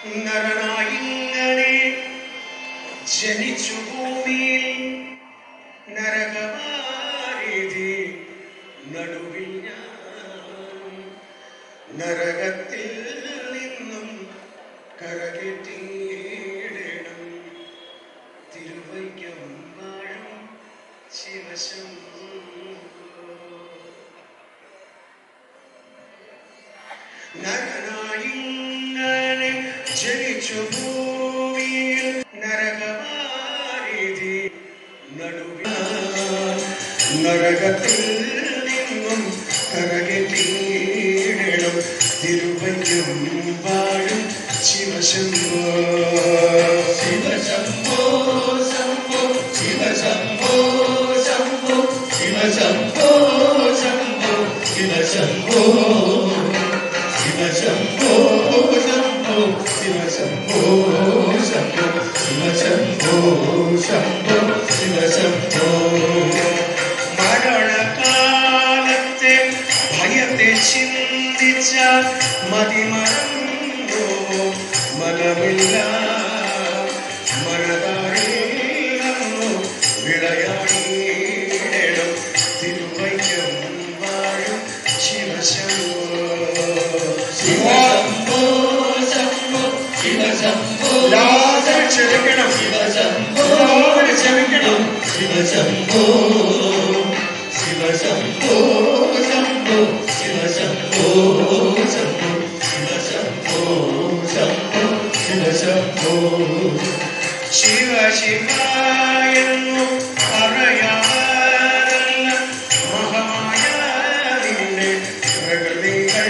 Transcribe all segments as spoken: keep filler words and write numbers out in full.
നരനായിങ്ങനെ ജനിച്ചു ഭൂമിയിൽ നരകവാരിധി നടുവിൽ ഞാൻ നരകത്തിൽ നിന്നും കരകെട്ടിയിടണം തിരുവൈക്കം വാഴും ശിവശംഭോ നരനായിങ്ങനെ ജനിച്ചു ഭൂമിയിൽ നരകവാരിധി നടുവിൽ നരകത്തിൽ നിന്നും കരകെട്ടിയിടണം തിരുവൈക്കം വാഴും ശിവശംഭോ ശിവശംഭോ ശംഭോ ശിവശംഭോ ശംഭോ ശിവശംഭോ ശംഭോ ശിവശംഭോ ശിവശംഭോ ശംഭോ ശിവശംഭോ ശംഭോ ശിവശംഭോ ശംഭോ ശിവശംഭോ മരണകാലത്തെ ഭയത്തെ ചിന്തിച്ച മതിമറന്നോ മനമില്ല മരണതാരിലോ വിളയാടിയിടണം തിരുവൈക്കം വാഴും ശിവശംഭോ ശിവശംഭോ ശംഭോ ശിവശംഭോ ലാസർ ക്ഷമിക്കണം ശിവശംഭോ ക്ഷമിക്കണം ശിവശംഭോ ശിവശംഭോ ശംഭോ ശിവശംഭോ ശംഭോ ശിവശംഭോ ശംഭോ ശിവശംഭോ ശിവ ശിവായെന്നു പറയാതല്ല മഹമായ നിന്റെ പ്രകൃതികൾ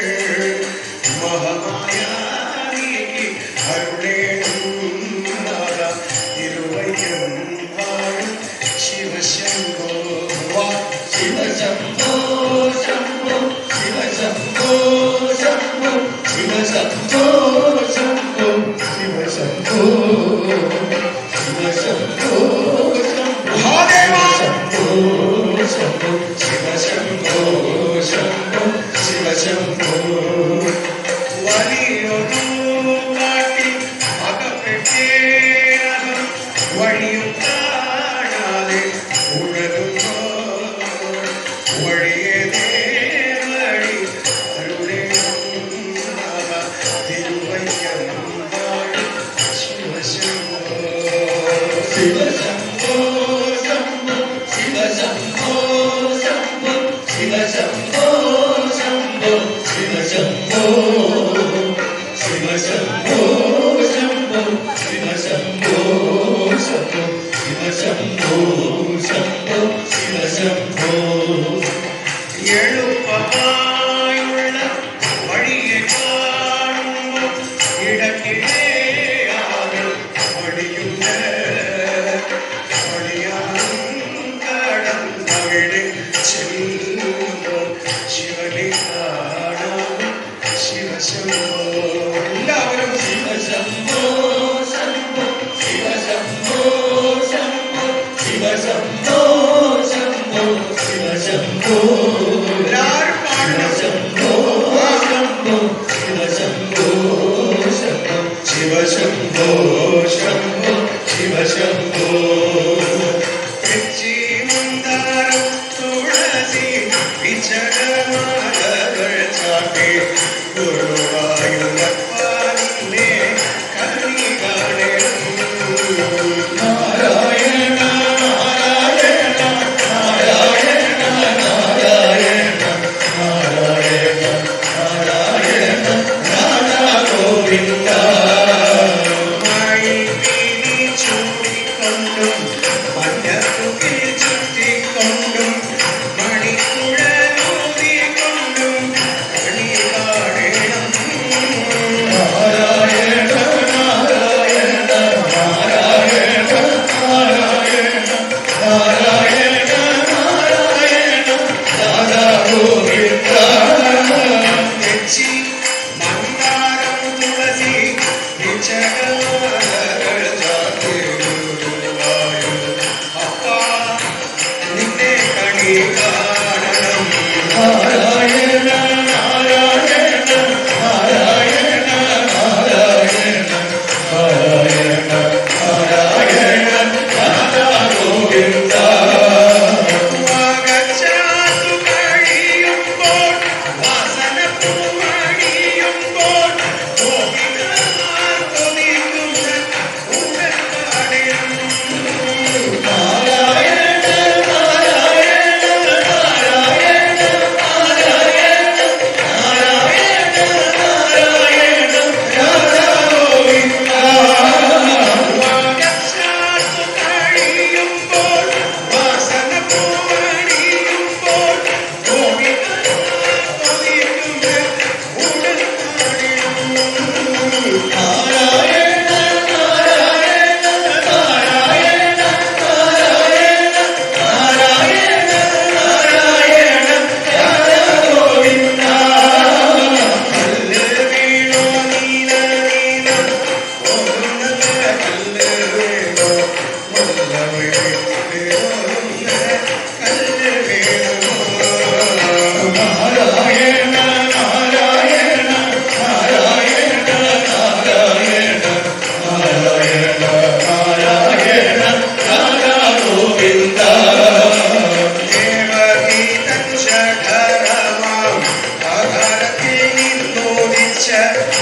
മഹമായ നീക്കി അരുളേണം തിരുവൈക്കം വാഴും ശിവശംഭോ ശിവശംഭോ ശംഭോ ശിവശംഭോ ശംഭോ ശിവശംഭോ ശംഭോ ശിവശംഭോ ശിവശംഭോ ശംഭോ ശിവശംഭോ ശംഭോ ശിവശംഭോ വലിയൊരു കാട്ടി അകപ്പെട്ടേനകം വഴിയും കാണാതെ ഉഴകുന്നു വഴിയേ വഴി അരുളേണം തിരുവൈക്കം വാഴും ശിവശംഭോ ശിവശംഭോ ശംഭോ ശിവശംഭോ ശംഭോ ശിവശംഭോ ശംഭോ ശിവശംഭോ ശിവശംഭോ ശംഭോ ശിവശംഭോ ശംഭോ ശിവശംഭോ ശംഭോ ശിവശംഭോ എളുപ്പമായുള്ള വഴിയെ കാണുമ്പോൾ ഇടയ്ക്കിടെയാകെ വഴിയുണ്ട് വഴിയാനും കടന്നവിടെ ചെല്ലുമ്പോൾ ശിവനെ കാണാം ശിവശംഭോ എല്ലാവരും ശിവശംഭോ ശംഭോ ശിവശംഭോ ശംഭോ ശിവശംഭോ ശംഭോ ശിവശംഭോ എല്ലാവരും ശംഭോ ശംഭോ ശിവശംഭോ ശംഭോ ശിവശംഭോ ശംഭോ ശിവശംഭോ മന്ദാരം തുളസി വിചരമാലകൾ ചാട്ടി ഗുരുവായൂരപ്പനെ കണി കാണണം നാരായണ നാരായണ നാരായണ നാരായണ നാരായണ നാരായണ നാരാ ഗോവിന്ദ ചൂടിക്കൊണ്ടും മഞ്ഞത്തുകിൽ ചുറ്റിക്കൊണ്ടും മണിക്കുഴലൂതിക്കൊണ്ടും കണി കാണണം നാരായണ നാരായണ നാരായണ നാരായണ നാരായണ നാരായണ നാരാ ഗോവിന്ദ തെച്ചി മന്ദാരം തുളസി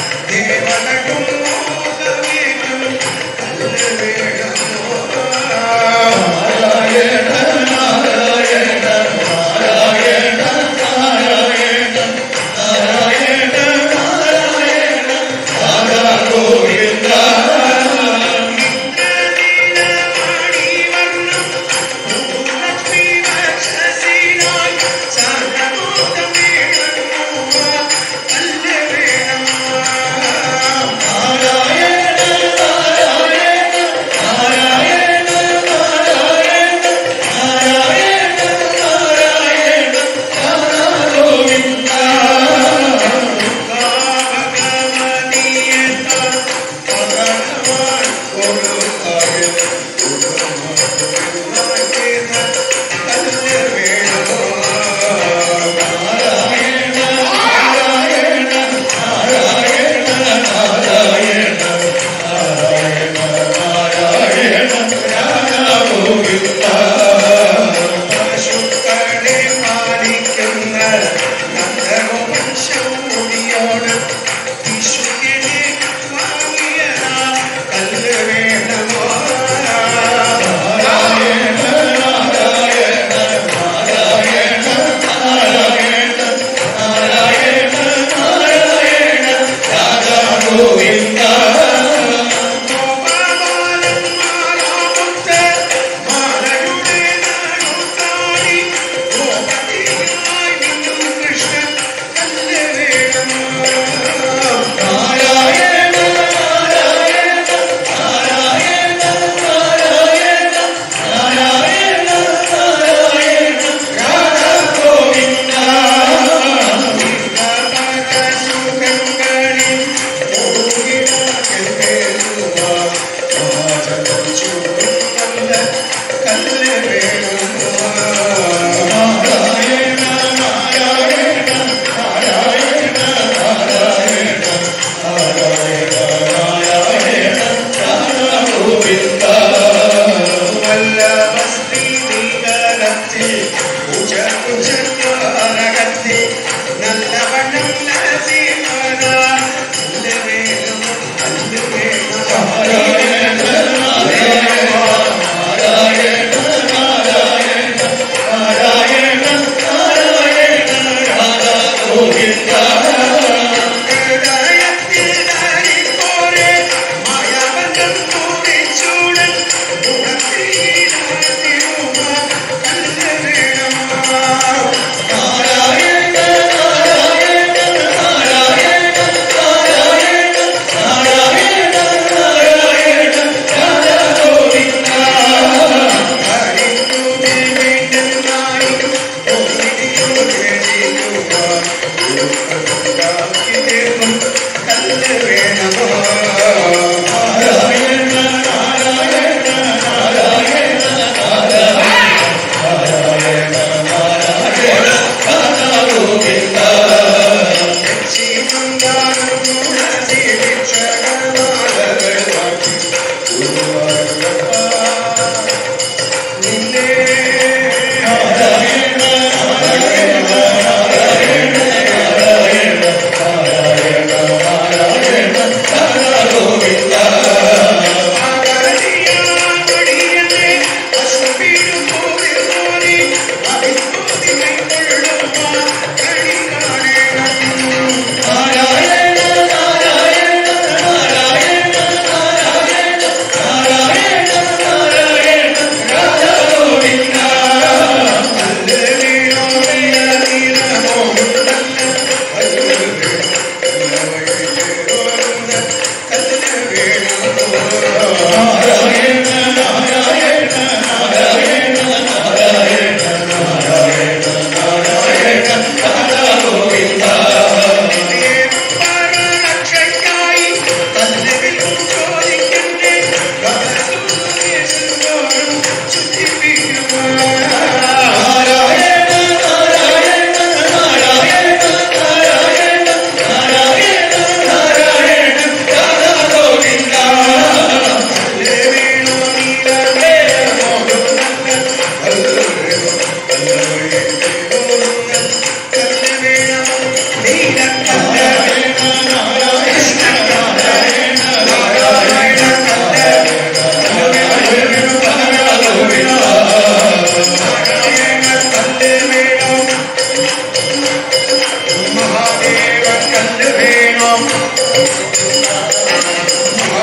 Govinda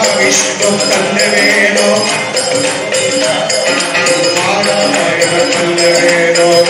വിഷ്ണു തന്നെ വേണോ നാരായണ തന്നെ വേണോ